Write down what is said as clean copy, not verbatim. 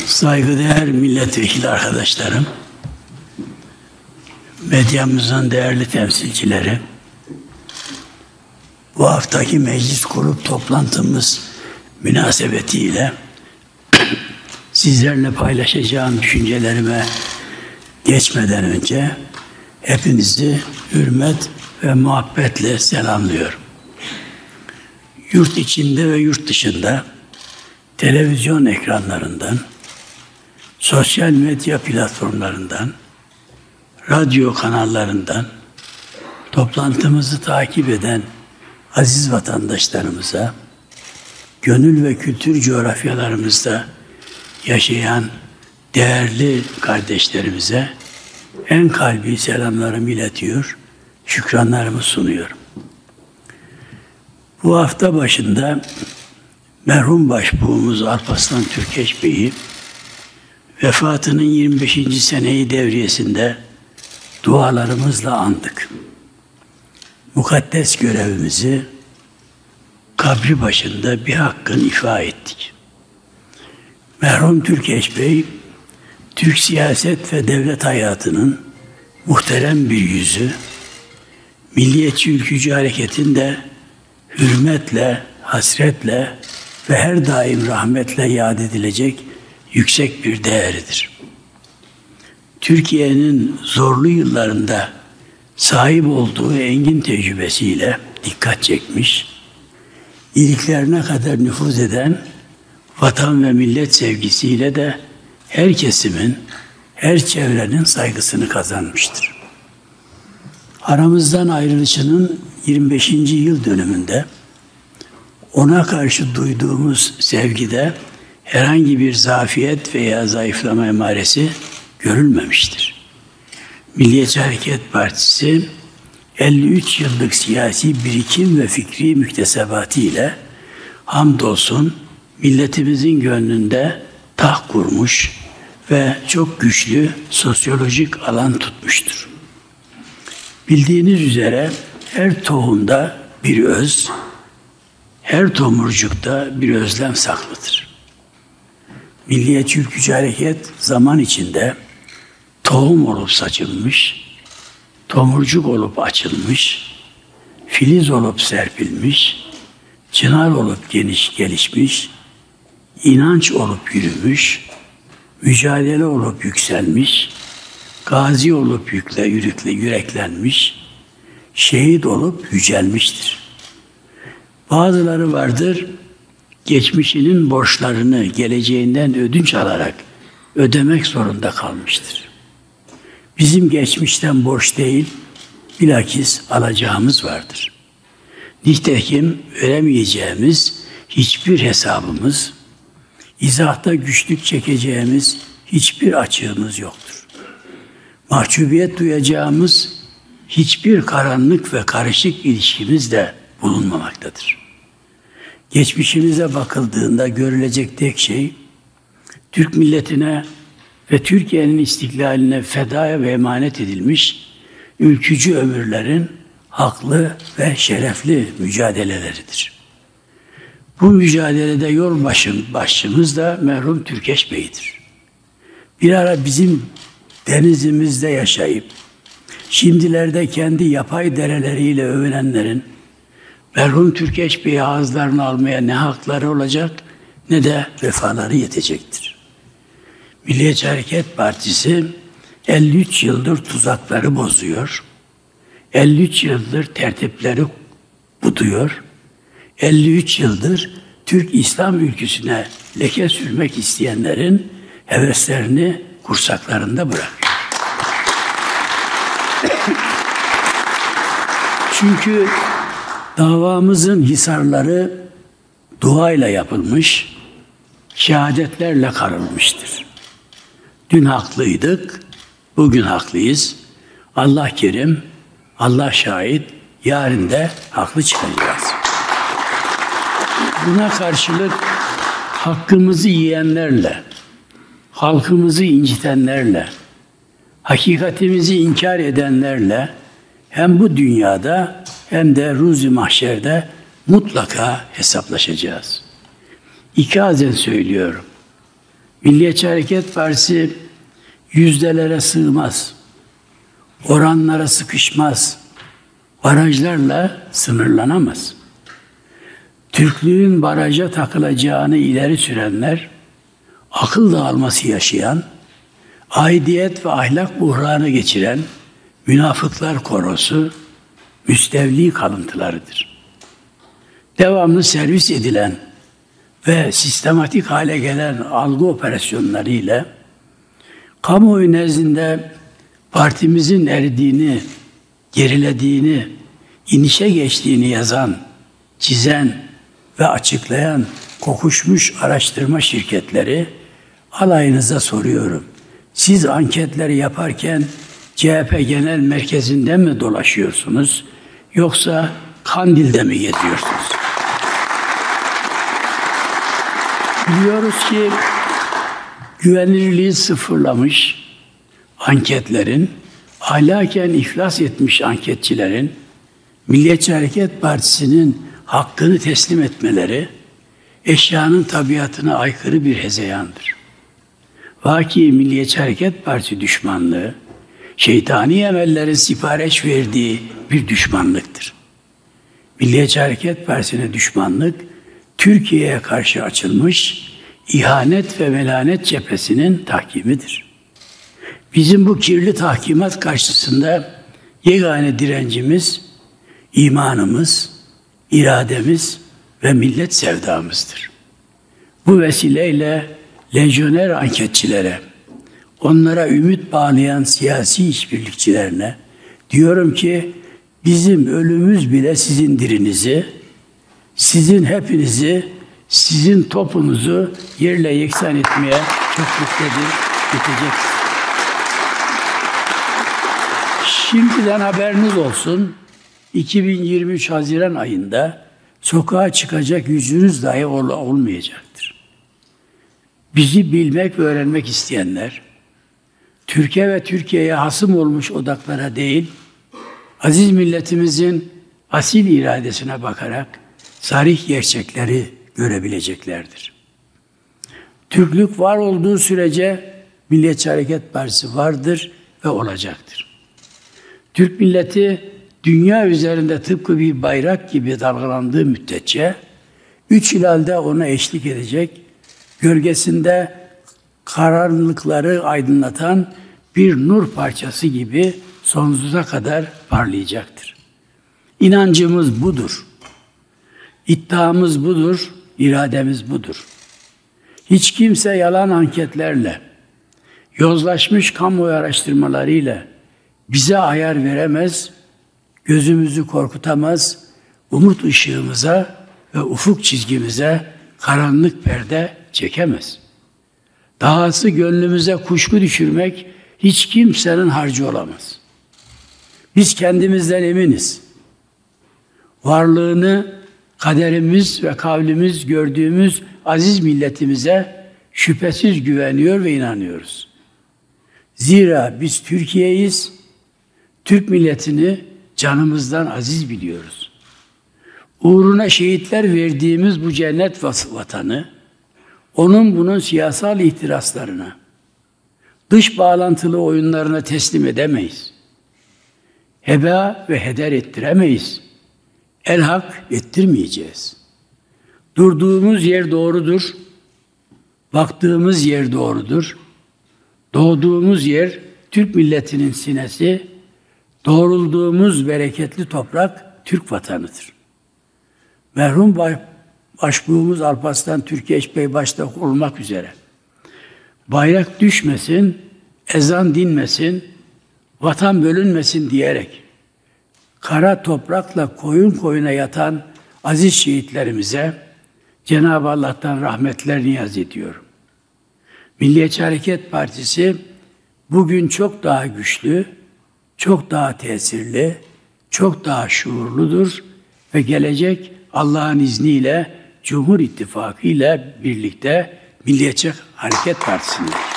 Saygıdeğer milletvekili arkadaşlarım, medyamızın değerli temsilcileri, bu haftaki meclis grup toplantımız münasebetiyle sizlerle paylaşacağım düşüncelerime geçmeden önce hepinizi hürmet ve muhabbetle selamlıyorum. Yurt içinde ve yurt dışında televizyon ekranlarından, sosyal medya platformlarından, radyo kanallarından toplantımızı takip eden aziz vatandaşlarımıza, gönül ve kültür coğrafyalarımızda yaşayan değerli kardeşlerimize en kalbi selamlarımı iletiyor, şükranlarımı sunuyorum. Bu hafta başında merhum başbuğumuz Alparslan Türkeş Bey'i vefatının 25. seneyi devriyesinde dualarımızla andık. Mukaddes görevimizi kabri başında bir hakkın ifa ettik. Merhum Türkeş Bey, Türk siyaset ve devlet hayatının muhterem bir yüzü, milliyetçi ülkücü hareketin de hürmetle, hasretle ve her daim rahmetle yad edilecek yüksek bir değeridir. Türkiye'nin zorlu yıllarında sahip olduğu engin tecrübesiyle dikkat çekmiş, iliklerine kadar nüfuz eden vatan ve millet sevgisiyle de her kesimin, her çevrenin saygısını kazanmıştır. Aramızdan ayrılışının 25. yıl dönümünde ona karşı duyduğumuz sevgide herhangi bir zafiyet veya zayıflama emaresi görülmemiştir. Milliyetçi Hareket Partisi 53 yıllık siyasi birikim ve fikri müktesebatı ile hamdolsun milletimizin gönlünde taht kurmuş ve çok güçlü sosyolojik alan tutmuştur. Bildiğiniz üzere her tohumda bir öz, her tomurcukta bir özlem saklıdır. Milliyetçi ülkücü hareket zaman içinde tohum olup saçılmış, tomurcuk olup açılmış, filiz olup serpilmiş, çınar olup gelişmiş, inanç olup yürümüş, mücadele olup yükselmiş, gazi olup yüreklenmiş, şehit olup yücelmiştir. Bazıları vardır, geçmişinin borçlarını geleceğinden ödünç alarak ödemek zorunda kalmıştır. Bizim geçmişten borç değil, bilakis alacağımız vardır. Nitekim veremeyeceğimiz hiçbir hesabımız, izahta güçlük çekeceğimiz hiçbir açığımız yoktur. Mahcubiyet duyacağımız hiçbir karanlık ve karışık ilişkimiz de bulunmamaktadır. Geçmişimize bakıldığında görülecek tek şey, Türk milletine ve Türkiye'nin istiklaline fedaya ve emanet edilmiş ülkücü ömürlerin haklı ve şerefli mücadeleleridir. Bu mücadelede yol başımız da merhum Türkeş Bey'dir. Bir ara bizim denizimizde yaşayıp, şimdilerde kendi yapay dereleriyle övünenlerin merhum Türkeş Bey'i ağızlarına almaya ne hakları olacak ne de vefaları yetecektir. Milliyetçi Hareket Partisi 53 yıldır tuzakları bozuyor, 53 yıldır tertipleri buduyor, 53 yıldır Türk İslam ülküsüne leke sürmek isteyenlerin heveslerini kursaklarında bırakıyor. Çünkü davamızın hisarları duayla yapılmış, şehadetlerle karılmıştır. Dün haklıydık, bugün haklıyız. Allah kerim, Allah şahit, yarın da haklı çıkacağız. Buna karşılık hakkımızı yiyenlerle, halkımızı incitenlerle, hakikatimizi inkar edenlerle hem bu dünyada hem de ruzi mahşerde mutlaka hesaplaşacağız. İkazen söylüyorum. Milliyetçi Hareket Partisi yüzdelere sığmaz, oranlara sıkışmaz, barajlarla sınırlanamaz. Türklüğün baraja takılacağını ileri sürenler, akıl dağılması yaşayan, aidiyet ve ahlak buhranı geçiren münafıklar korosu, müstevli kalıntılarıdır. Devamlı servis edilen ve sistematik hale gelen algı operasyonları ile kamuoyu nezdinde partimizin eridiğini, gerilediğini, inişe geçtiğini yazan, çizen ve açıklayan kokuşmuş araştırma şirketleri, alayınıza soruyorum. Siz anketleri yaparken CHP Genel Merkezi'nde mi dolaşıyorsunuz yoksa Kandil'de mi geziyorsunuz? Biliyoruz ki güvenilirliği sıfırlamış anketlerin, ahlaken iflas etmiş anketçilerin Milliyetçi Hareket Partisi'nin hakkını teslim etmeleri eşyanın tabiatına aykırı bir hezeyandır. Vaki Milliyetçi Hareket Partisi düşmanlığı, şeytani emellerin sipariş verdiği bir düşmanlıktır. Milliyetçi Hareket Partisi'ne düşmanlık, Türkiye'ye karşı açılmış ihanet ve melanet cephesinin tahkimidir. Bizim bu kirli tahkimat karşısında yegane direncimiz, imanımız, irademiz ve millet sevdamızdır. Bu vesileyle lejyoner anketçilere, onlara ümit bağlayan siyasi işbirlikçilerine diyorum ki bizim ölümümüz bile sizin dirinizi, sizin hepinizi, sizin topunuzu yerle yeksan etmeye çok muktedir yetecektir. Şimdiden haberiniz olsun, 2023 Haziran ayında sokağa çıkacak yüzünüz dahi olmayacaktır. Bizi bilmek ve öğrenmek isteyenler, Türkiye ve Türkiye'ye hasım olmuş odaklara değil, aziz milletimizin asil iradesine bakarak sarih gerçekleri görebileceklerdir. Türklük var olduğu sürece Milliyetçi Hareket Partisi vardır ve olacaktır. Türk milleti dünya üzerinde tıpkı bir bayrak gibi dalgalandığı müddetçe üç hilalde ona eşlik edecek, gölgesinde karanlıkları aydınlatan bir nur parçası gibi sonsuza kadar parlayacaktır. İnancımız budur. İddiamız budur, irademiz budur. Hiç kimse yalan anketlerle, yozlaşmış kamuoyu araştırmalarıyla bize ayar veremez, gözümüzü korkutamaz, umut ışığımıza ve ufuk çizgimize karanlık perde çekemez. Dahası gönlümüze kuşku düşürmek hiç kimsenin harcı olamaz. Biz kendimizden eminiz. Varlığını kaderimiz ve kavlimiz gördüğümüz aziz milletimize şüphesiz güveniyor ve inanıyoruz. Zira biz Türkiye'yiz, Türk milletini canımızdan aziz biliyoruz. Uğruna şehitler verdiğimiz bu cennet vatanı, onun bunun siyasal ihtiraslarına, dış bağlantılı oyunlarına teslim edemeyiz. Heba ve heder ettiremeyiz. Elhak ettirmeyeceğiz. Durduğumuz yer doğrudur. Baktığımız yer doğrudur. Doğduğumuz yer Türk milletinin sinesi, doğrulduğumuz bereketli toprak Türk vatanıdır. Merhum Başbuğumuz Alparslan Türkeş Bey başta olmak üzere bayrak düşmesin, ezan dinmesin, vatan bölünmesin diyerek kara toprakla koyun koyuna yatan aziz şehitlerimize Cenab-ı Allah'tan rahmetler niyaz ediyorum. Milliyetçi Hareket Partisi bugün çok daha güçlü, çok daha tesirli, çok daha şuurludur ve gelecek Allah'ın izniyle Cumhur İttifakı ile birlikte Milliyetçi Hareket Partisi'nde.